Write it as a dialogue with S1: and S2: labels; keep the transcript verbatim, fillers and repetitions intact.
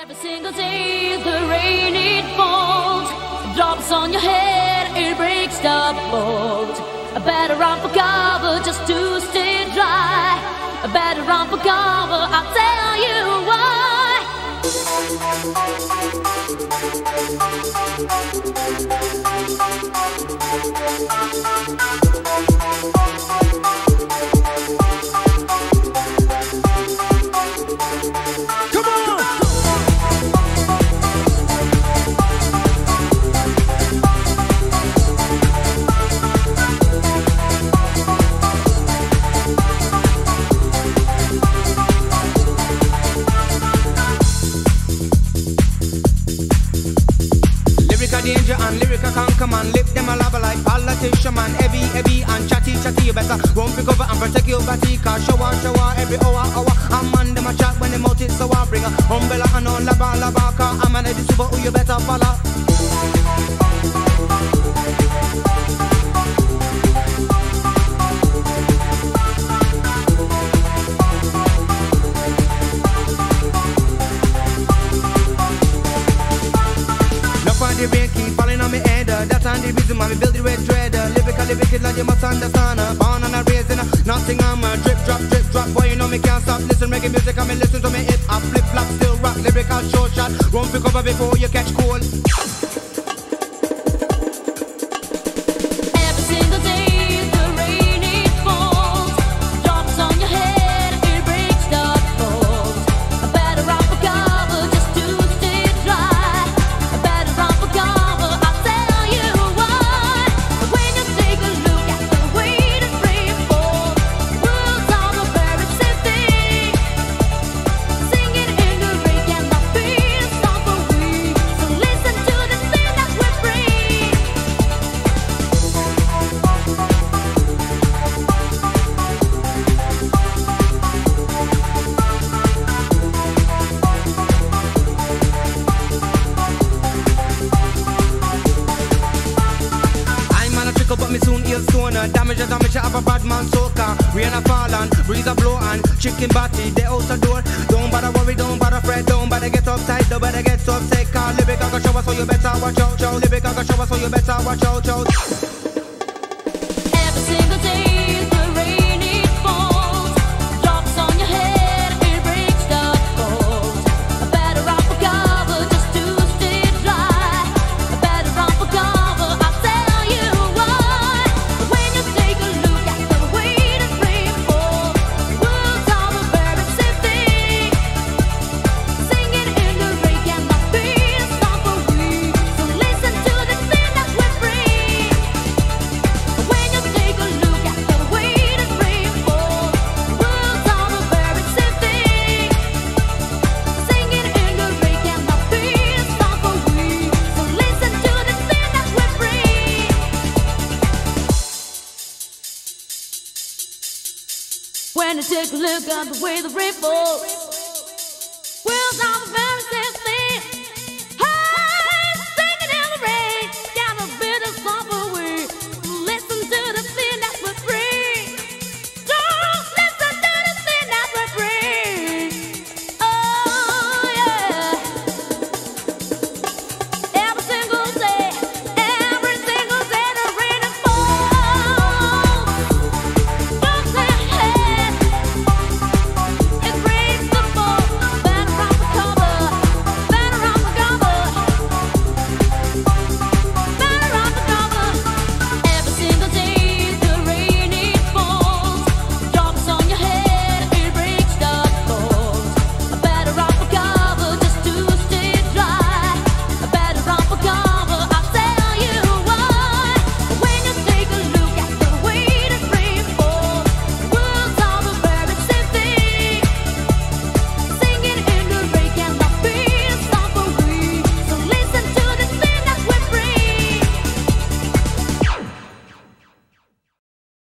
S1: Every single day the rain it falls, it drops on your head, it breaks the boat. I better run for cover just to stay dry. I better run for cover, I'll tell you why.
S2: Danger and lyrical conquer man, lip them a lava like politician man. Heavy, heavy and chatty, chatty. You better run for cover and protect your body. Cause shower, shower every hour, hour. A man them a chat when them out it, so I bring a umbrella and on lava, lava. Cause I'm an edit super who you better follow. The rain keep falling on me head, uh, that's on the reason why me build the red dread. uh, Lyrically wicked like you must understand, uh, born on a raising, uh, nothing I'm a drip drop, drip drop. Boy you know me can't stop, listen reggae music and me listen to me hip hop, flip flop, still rock, lyrical short shot. Run for cover before you catch cold. But me soon heal stoner. Damage a damage, I have a bad man soaker. Rain a fall and breeze a blow and chicken batty, they out the door. Don't bother worry, don't bother fret, don't bother get uptight, don't bother get upset. Cause lyric I got show us so you better watch out, chow. Lyric I got show us so you better watch out, chow.
S1: Every single day the rain it falls, drops on your head, it breaks the boat. I better run for cover just to stay dry. I better run for cover, I'll tell you why. When you take a look at the way the rain falls, words are a very safety. Singing in the rain cannot be a song for we. So listen to the thing that we bring. When you take a look at the way the rain falls, words are a very safety. Singing in the rain cannot be a song for we. So listen to the thing that we bring. When you take a look at the way the rain falls.